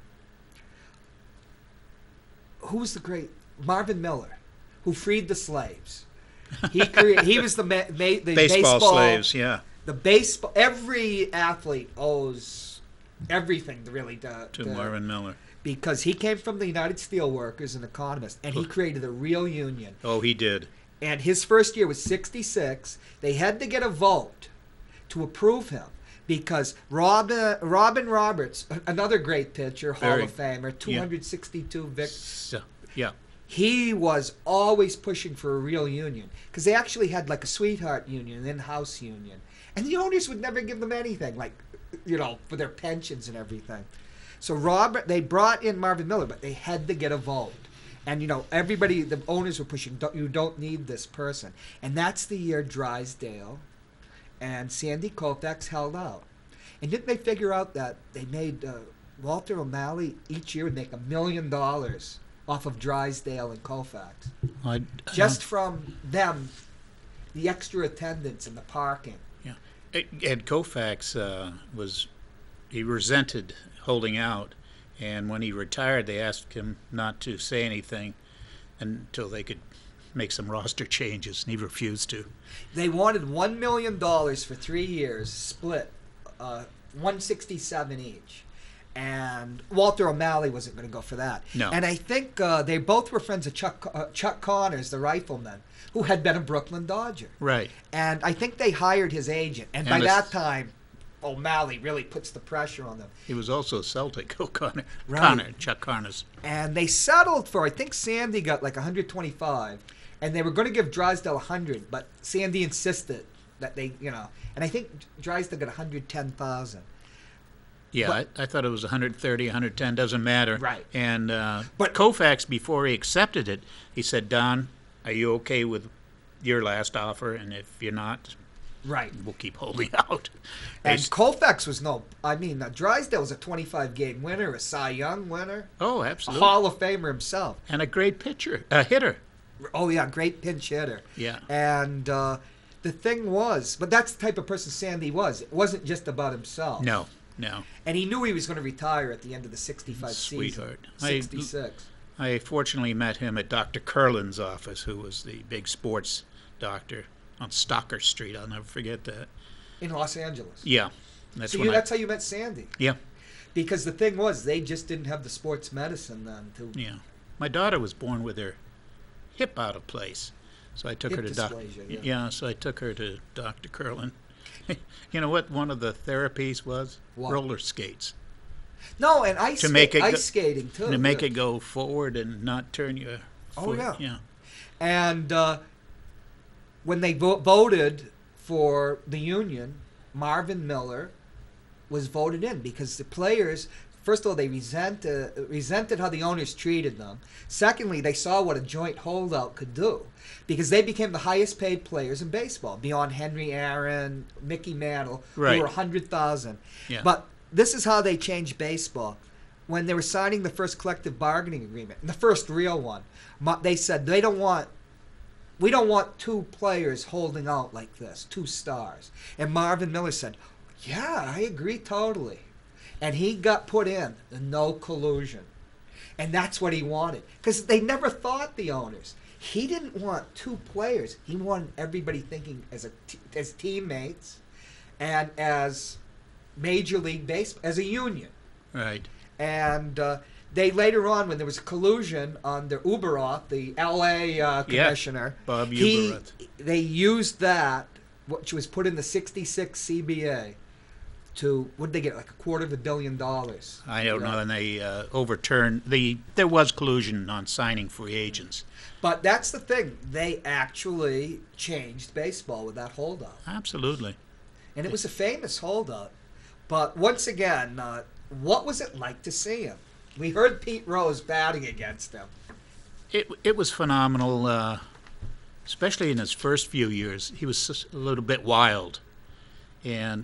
Who was the great Marvin Miller, who freed the slaves? He was the baseball slaves. Yeah. The baseball. Every athlete owes everything to Marvin Miller, because he came from the United Steelworkers, an economist, and he created a real union. Oh, he did. And his first year was '66. They had to get a vote to approve him because Robin Roberts, another great pitcher, Hall of Famer, 262 victories. Yeah. He was always pushing for a real union because they actually had like a sweetheart union, an in-house union. And the owners would never give them anything, like, for their pensions and everything. So they brought in Marvin Miller, but they had to get a vote. And, everybody, the owners were pushing, you don't need this person. And that's the year Drysdale and Sandy Koufax held out. And didn't they figure out that they made Walter O'Malley each year would make $1 million off of Drysdale and Koufax? Just from them, the extra attendance and the parking. Yeah. And Koufax he resented holding out. And when he retired, they asked him not to say anything until they could make some roster changes, and he refused to. They wanted $1 million for 3 years, split, $167 each. And Walter O'Malley wasn't going to go for that. No. And I think they both were friends of Chuck Connors, the rifleman, who had been a Brooklyn Dodger. Right. And I think they hired his agent. And by that time, O'Malley really puts the pressure on them. He was also a Celtic, Chuck Connors. And they settled for, I think Sandy got like 125, and they were going to give Drysdale 100, but Sandy insisted that they, and I think Drysdale got 110,000. Yeah, I thought it was 130, 110, doesn't matter. Right. And but Koufax, before he accepted it, he said, Don, are you okay with your last offer? And if you're not, right, we'll keep holding out. And Koufax was Drysdale was a 25-game winner, a Cy Young winner. Oh, absolutely. A Hall of Famer himself. And a great hitter. Oh, yeah, great pinch hitter. Yeah. And the thing was, but that's the type of person Sandy was. It wasn't just about himself. No. And he knew he was going to retire at the end of the 65 Sweetheart. season. 66. I fortunately met him at Dr. Curlin's office, who was the big sports doctor on Stocker Street. I'll never forget that. In Los Angeles. Yeah. That's how you met Sandy. Yeah. Because the thing was, they just didn't have the sports medicine then. Yeah. My daughter was born with her hip out of place. So I took her to so I took her to Dr. Curlin. You know what one of the therapies was? What? Roller skates. No, and ice skating too. To make it go forward and not turn your foot. Oh, yeah. Yeah. And when they voted for the union, Marvin Miller was voted in because the players, first of all, they resented how the owners treated them. Secondly, they saw what a joint holdout could do because they became the highest paid players in baseball, beyond Henry Aaron, Mickey Mantle, who were 100,000. Yeah. But this is how they changed baseball. When they were signing the first collective bargaining agreement, the first real one, they said we don't want two players holding out like this, two stars. And Marvin Miller said, yeah, I agree totally. And he got put in the no collusion. And that's what he wanted. Because they never thought, the owners. He didn't want two players. He wanted everybody thinking as teammates and as Major League Baseball, as a union. Right. And they later on, when there was collusion under Uberoth, the L.A. commissioner, Bob Uberoth, they used that, which was put in the 66 CBA, to, what did they get, like $250 million? I don't know, and they overturned, there was collusion on signing free agents. But that's the thing, they actually changed baseball with that holdout. Absolutely. And it was a famous holdout. But once again, what was it like to see him? We heard Pete Rose batting against him. It was phenomenal, especially in his first few years. He was just a little bit wild. And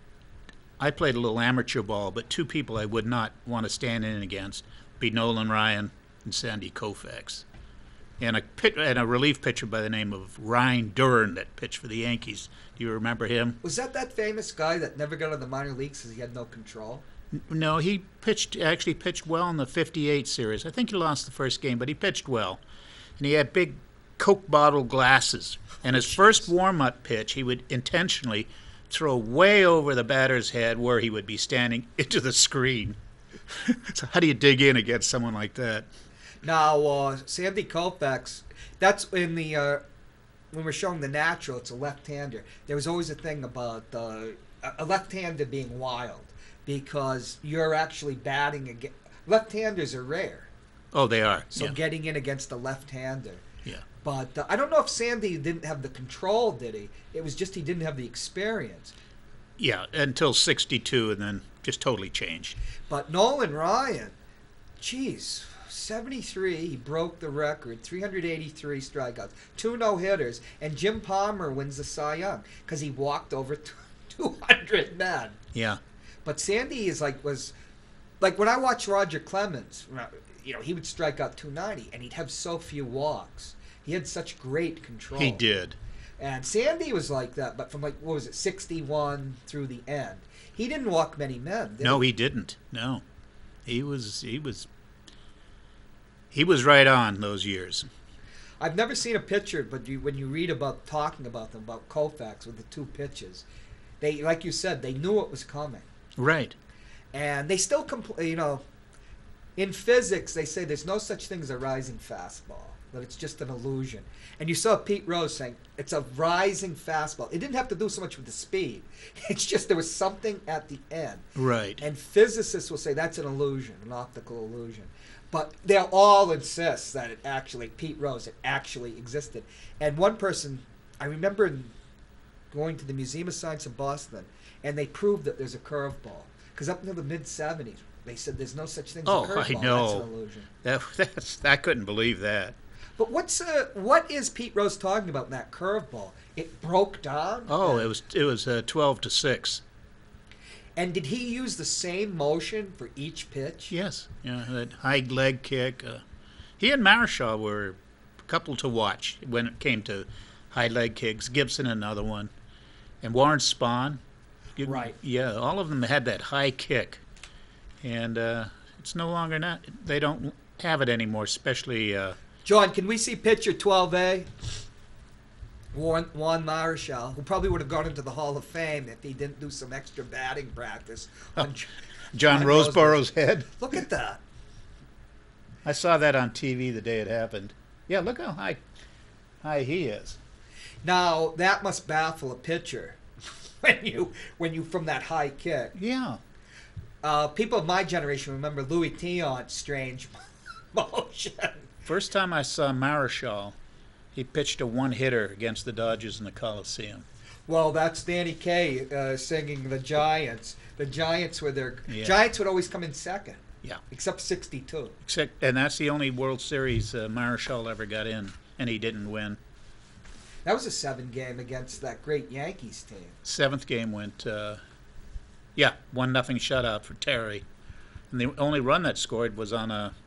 I played a little amateur ball, but two people I would not want to stand in against be Nolan Ryan and Sandy Koufax. and a relief pitcher by the name of Ryan Duran that pitched for the Yankees. Do you remember him? Was that famous guy that never got in the minor leagues because he had no control? No, he actually pitched well in the '58 series. I think he lost the first game, but he pitched well. And he had big Coke bottle glasses. And his first warm-up pitch, he would intentionally throw way over the batter's head where he would be standing into the screen. So how do you dig in against someone like that? Now, Sandy Koufax, that's in the when we're showing the natural, it's a left-hander. There was always a thing about a left-hander being wild because you're actually batting against. Left-handers are rare. Oh, they are. So yeah. getting in against a left-hander. Yeah. But I don't know if Sandy didn't have the control, did he? It was just he didn't have the experience. Yeah, until '62, and then just totally changed. But Nolan Ryan, geez, 73, he broke the record, 383 strikeouts, 2 no-hitters, and Jim Palmer wins the Cy Young because he walked over 200 men. Yeah. But Sandy was like when I watched Roger Clemens, he would strike out 290, and he'd have so few walks. He had such great control. He did. And Sandy was like that, but from 61 through the end. He didn't walk many men, did No, he? he didn't. No. He was right on those years. I've never seen a pitcher, but when you read about talking about them, about Koufax with the 2 pitches, they, like you said, they knew it was coming. Right. And they still in physics, they say there's no such thing as a rising fastball, that it's just an illusion. And you saw Pete Rose saying it's a rising fastball. It didn't have to do so much with the speed. It's just there was something at the end. Right. And physicists will say that's an illusion, an optical illusion. But they'll all insist that it actually, Pete Rose, it actually existed. And one person, I remember going to the Museum of Science in Boston, and they proved that there's a curveball. Because up until the mid-'70s, they said there's no such thing as a curveball. I know. That's an illusion. I couldn't believe that. But what is Pete Rose talking about in that curveball? It broke down? Oh, it was 12-6. And did he use the same motion for each pitch? Yes. Yeah, that high leg kick. He and Marichal were a couple to watch when it came to high leg kicks. Gibson, another one. And Warren Spahn. Right. Yeah, all of them had that high kick. And it's no longer not. They don't have it anymore, especially... John, can we see pitcher 12A? Juan Marichal, who probably would have gone into the Hall of Fame if he didn't do some extra batting practice on John Roseborough's head. Look at that. I saw that on TV the day it happened. Yeah, look how high he is. Now, that must baffle a pitcher when you from that high kick. Yeah. People of my generation remember Louis Tion's strange motion. First time I saw Marichal, he pitched a one-hitter against the Dodgers in the Coliseum. Well, that's Danny Kaye singing the Giants. The Giants were Yeah. Giants would always come in second. Yeah. Except 62. And that's the only World Series Marichal ever got in, and he didn't win. That was a 7-game against that great Yankees team. 7th game went, 1-0 shutout for Terry. And the only run that scored was on a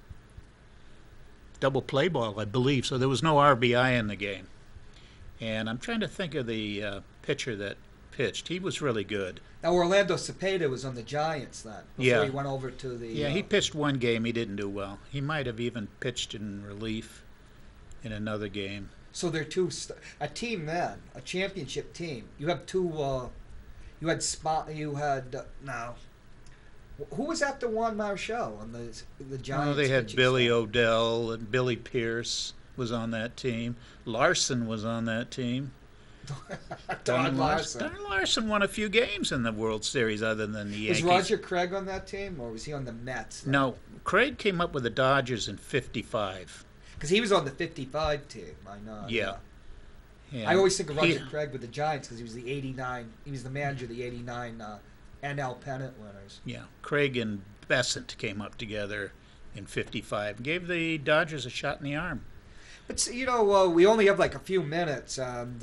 double play ball, I believe, so there was no RBI in the game. And I'm trying to think of the pitcher that pitched. He was really good. Now, Orlando Cepeda was on the Giants then, before he went over to the... Yeah, he pitched one game. He didn't do well. He might have even pitched in relief in another game. So they're a team then, a championship team. You have two... you had now... Who was after Juan Marichal on the Giants? Oh, they had Billy O'Dell, and Billy Pierce was on that team. Larson was on that team. Don Larson. Don Larson won a few games in the World Series other than the Yankees. Was Roger Craig on that team, or was he on the Mets? No, Craig came up with the Dodgers in '55. Because he was on the '55 team, I know. Yeah. I always think of Roger Craig with the Giants because he was he was the manager of the '89 NL pennant winners. Yeah, Craig and Besant came up together in '55 and gave the Dodgers a shot in the arm. But we only have like a few minutes, and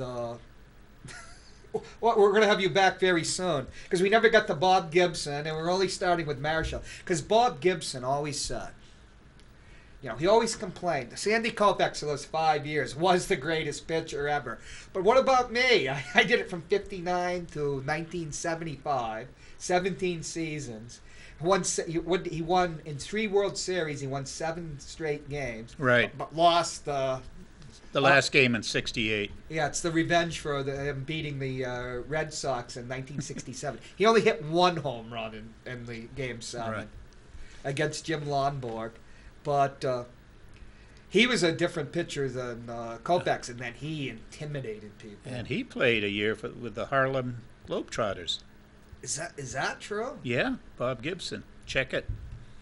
we're going to have you back very soon because we never got to Bob Gibson, and we're only starting with Marichal because Bob Gibson always said he always complained. Sandy Koufax for those 5 years was the greatest pitcher ever. But what about me? I did it from 59 to 1975, 17 seasons. He won in 3 World Series. He won 7 straight games. Right. But lost the last game in '68. Yeah, it's the revenge for him beating the Red Sox in 1967. He only hit 1 home run in the Game 7 against Jim Lonborg. But he was a different pitcher than Koufax, and then he intimidated people. And he played a year with the Harlem Globetrotters. Is that true? Yeah, Bob Gibson. Check it.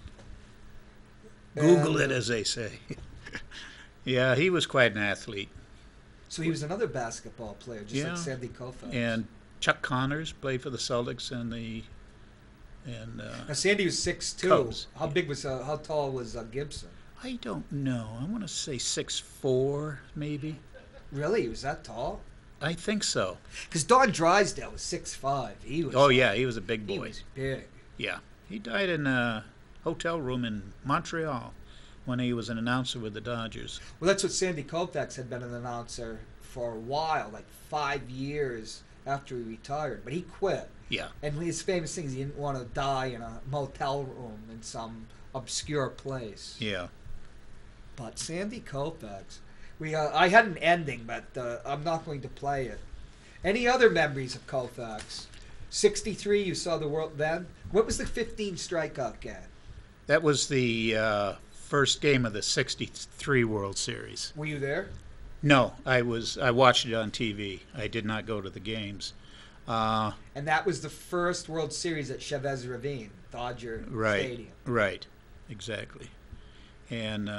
Google it, as they say. Yeah, he was quite an athlete. So he was another basketball player, just like Sandy Koufax. And Chuck Connors played for the Celtics and now Sandy was 6'2". Cubs. How tall was Gibson? I don't know. I want to say 6'4", maybe. Really? He was that tall? I think so. Because Don Drysdale was 6'5". He was. Oh yeah, he was a big boy. He was big. Yeah, he died in a hotel room in Montreal when he was an announcer with the Dodgers. Well, that's what Sandy Koufax had been an announcer for a while, like 5 years after he retired. But he quit. Yeah. And his famous thing is he didn't want to die in a motel room in some obscure place. Yeah. But Sandy Koufax, I had an ending, but I'm not going to play it. Any other memories of Koufax? 63, you saw the world then. What was the 15 strikeout game? That was the first game of the '63 World Series. Were you there? No, I watched it on TV. I did not go to the games. And that was the first World Series at Chavez Ravine, Dodger Stadium. Right, exactly. And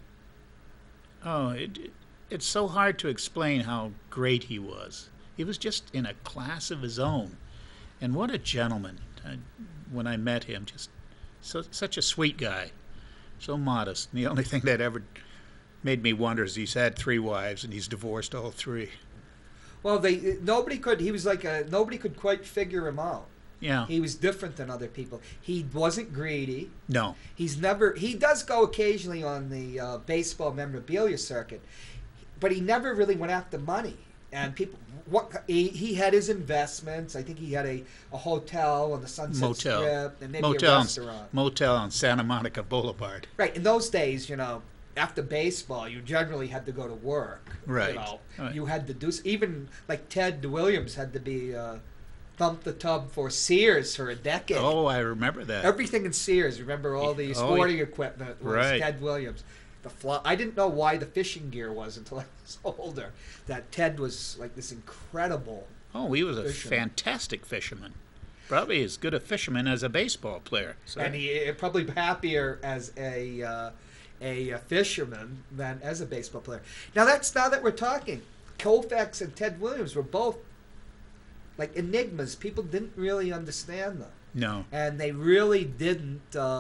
it's so hard to explain how great he was. He was just in a class of his own. And what a gentleman. When I met him, just such a sweet guy, so modest. And the only thing that ever made me wonder is he's had 3 wives and he's divorced all 3. Well, nobody could quite figure him out. Yeah. He was different than other people. He wasn't greedy. No. He does go occasionally on the baseball memorabilia circuit, but he never really went after money. And he had his investments. I think he had a hotel on the Sunset Strip and maybe a restaurant. Motel on Santa Monica Boulevard. Right. In those days, after baseball, you generally had to go to work. Right. You had to do, even like Ted Williams had to be thump the tub for Sears for a decade. Oh, I remember that. Everything in Sears. Remember all the sporting equipment was Ted Williams. I didn't know why the fishing gear was until I was older. That Ted was like this incredible. Oh, he was a fantastic fisherman. Probably as good a fisherman as a baseball player. So. And he probably happier as a fisherman than as a baseball player. Now that we're talking, Koufax and Ted Williams were both like enigmas. People didn't really understand them. No. And they really didn't.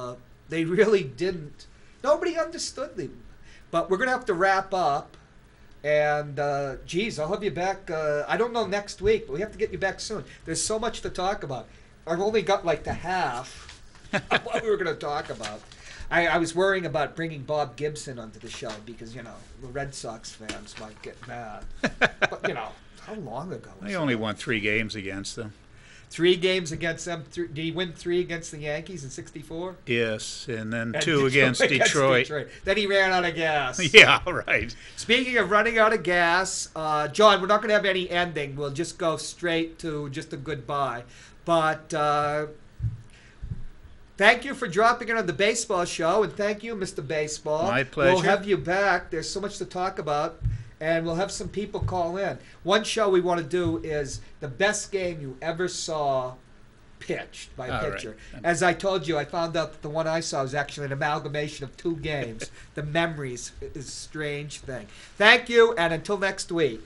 Nobody understood them. But we're going to have to wrap up. And, I'll have you back, I don't know next week, but we have to get you back soon. There's so much to talk about. I've only got like the half of what we were going to talk about. I was worrying about bringing Bob Gibson onto the show because, the Red Sox fans might get mad. But, how long ago was They only won 3 games against them. 3 games against them. Did he win 3 against the Yankees in '64? Yes, and then 2 against Detroit. Then he ran out of gas. Yeah, right. Speaking of running out of gas, John, we're not going to have any ending. We'll just go straight to just a goodbye. But thank you for dropping in on the baseball show, and thank you, Mr. Baseball. My pleasure. We'll have you back. There's so much to talk about. And we'll have some people call in. One show we want to do is the best game you ever saw pitched by a pitcher. Right. As I told you, I found out that the one I saw was actually an amalgamation of 2 games. The memories is a strange thing. Thank you, and until next week.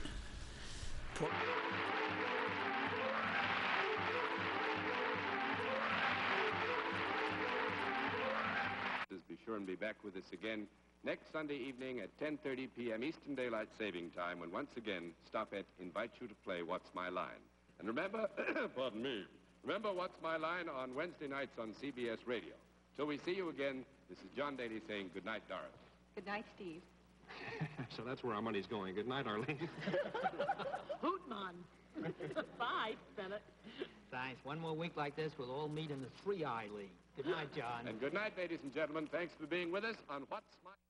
Be sure and be back with us again next Sunday evening at 10:30 p.m. Eastern Daylight Saving Time, when once again Stop-It invites you to play What's My Line. And remember, pardon me, remember What's My Line on Wednesday nights on CBS Radio. Till we see you again, this is John Daly saying good night, Doris. Good night, Steve. So that's where our money's going. Good night, Arlene. Hootman. Bye, Bennett. Thanks. One more week like this, we'll all meet in the 3-Eye League. Good night, John. And good night, ladies and gentlemen. Thanks for being with us on What's My...